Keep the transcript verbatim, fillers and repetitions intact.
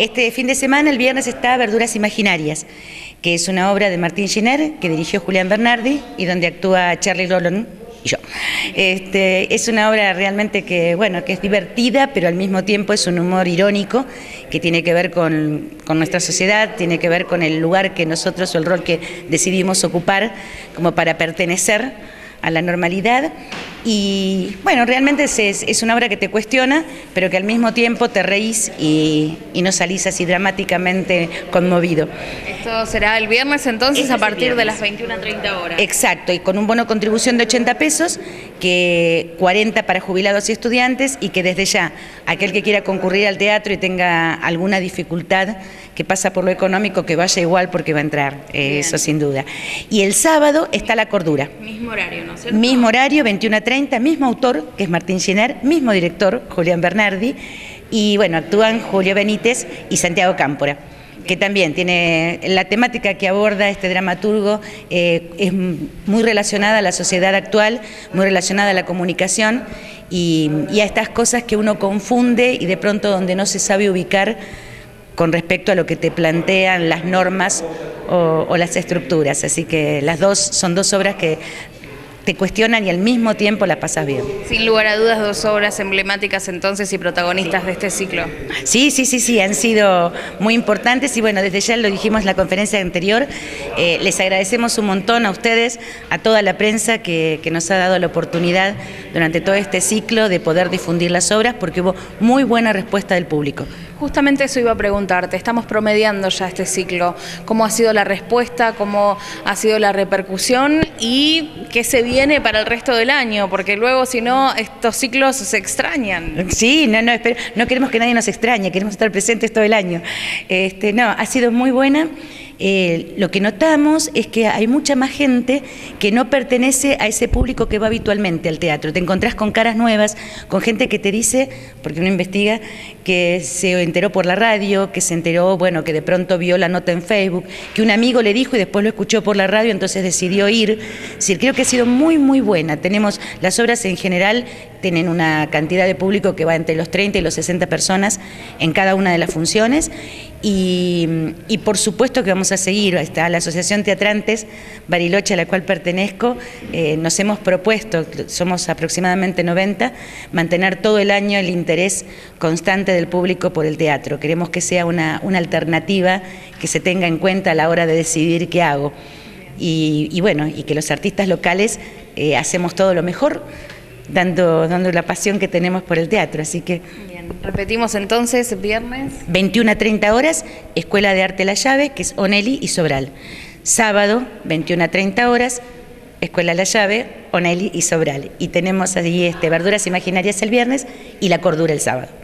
Este fin de semana, el viernes, está Verduras Imaginarias, que es una obra de Martín Giner, que dirigió Julián Bernardi y donde actúa Charlie Rolón y yo. Este, es una obra realmente que, bueno, que es divertida, pero al mismo tiempo es un humor irónico que tiene que ver con, con nuestra sociedad, tiene que ver con el lugar que nosotros o el rol que decidimos ocupar como para pertenecer a la normalidad. Y bueno, realmente es, es una obra que te cuestiona, pero que al mismo tiempo te reís y, y no salís así dramáticamente conmovido. Esto será el viernes entonces, Este a partir viernes. de las veintiuna treinta horas. Exacto, y con un bono contribución de ochenta pesos, que cuarenta para jubilados y estudiantes, y que desde ya aquel que quiera concurrir al teatro y tenga alguna dificultad que pasa por lo económico, que vaya igual porque va a entrar, eh, eso sin duda. Y el sábado está La Cordura. Mismo horario, ¿no es cierto? Mismo horario, veintiuna treinta, mismo autor, que es Martín Giner, mismo director, Julián Bernardi, y bueno, actúan Julio Benítez y Santiago Cámpora, que también tiene la temática que aborda este dramaturgo, eh, es muy relacionada a la sociedad actual, muy relacionada a la comunicación y, y a estas cosas que uno confunde y de pronto donde no se sabe ubicar con respecto a lo que te plantean las normas o, o las estructuras. Así que las dos son dos obras que te cuestionan y al mismo tiempo las pasas bien. Sin lugar a dudas, dos obras emblemáticas entonces y protagonistas de este ciclo. Sí, sí, sí, sí, han sido muy importantes y bueno, desde ya lo dijimos en la conferencia anterior, eh, les agradecemos un montón a ustedes, a toda la prensa que, que nos ha dado la oportunidad durante todo este ciclo de poder difundir las obras, porque hubo muy buena respuesta del público. Justamente eso iba a preguntarte, estamos promediando ya este ciclo, ¿cómo ha sido la respuesta, cómo ha sido la repercusión y qué se viene para el resto del año? Porque luego si no, estos ciclos se extrañan. Sí, no, no, espero, no queremos que nadie nos extrañe, queremos estar presentes todo el año. Este, no, ha sido muy buena. Eh, lo que notamos es que hay mucha más gente que no pertenece a ese público que va habitualmente al teatro. Te encontrás con caras nuevas, con gente que te dice, porque uno investiga, que se enteró por la radio, que se enteró, bueno, que de pronto vio la nota en Facebook, que un amigo le dijo y después lo escuchó por la radio, entonces decidió ir. Es decir, creo que ha sido muy, muy buena. Tenemos, las obras en general tienen una cantidad de público que va entre los treinta y los sesenta personas en cada una de las funciones. Y, y por supuesto que vamos a seguir, está la Asociación Teatrantes Bariloche, a la cual pertenezco, eh, nos hemos propuesto, somos aproximadamente noventa, mantener todo el año el interés constante del público por el teatro. Queremos que sea una, una alternativa que se tenga en cuenta a la hora de decidir qué hago. Y, y bueno, y que los artistas locales eh, hacemos todo lo mejor, dando, dando la pasión que tenemos por el teatro, así que... Bien, repetimos entonces, viernes. veintiuna treinta horas, Escuela de Arte La Llave, que es Onelli y Sobral. Sábado, veintiuna treinta horas, Escuela La Llave, Onelli y Sobral. Y tenemos allí este, Verduras Imaginarias el viernes y La Cordura el sábado.